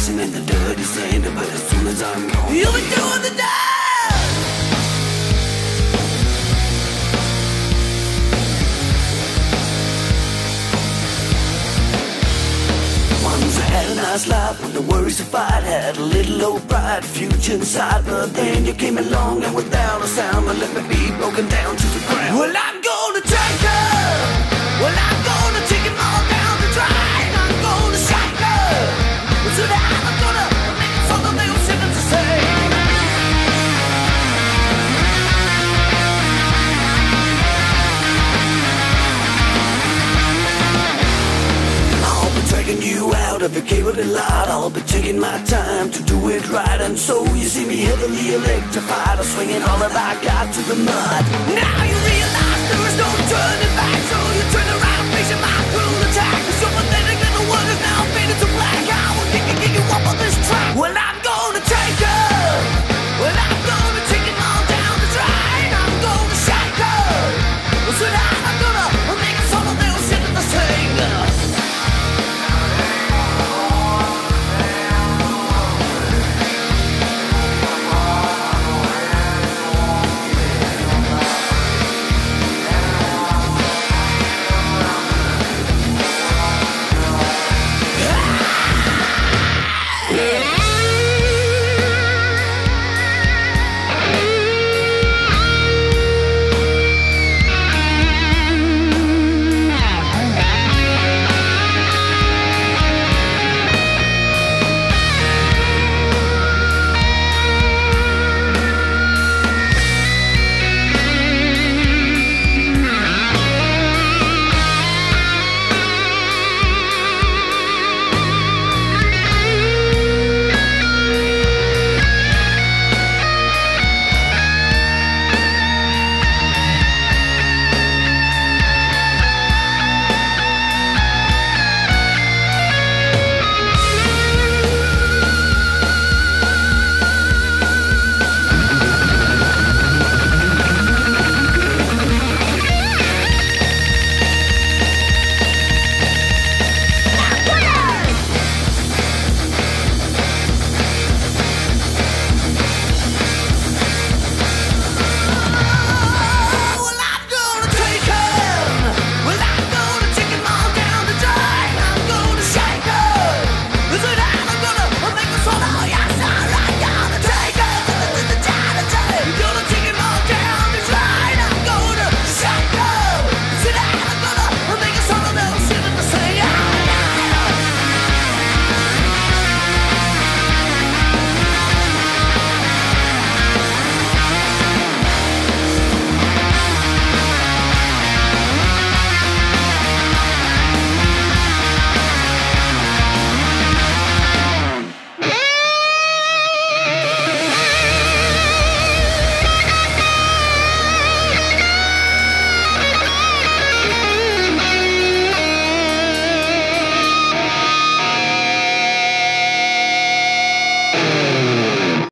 dancing in the dirty sand, but as soon as I'm gone, you'll be doing the dance. Once I had a nice life with no worries to fight, had a little old pride, future inside, but then you came along and without a sound, but let me be broken down to the ground. Well, I'm gonna take her. Well, I'm gonna take him all down the drain. I'm gonna shake her. So that I'm gonna make something they'll sit to say. I'll be taking you out of your cable and light. I'll be taking my time to do it right. And so you see me heavily electrified. I'm swinging all that I got to the mud. Now you realize there is no turning back, so you turn around facing my cruel attack.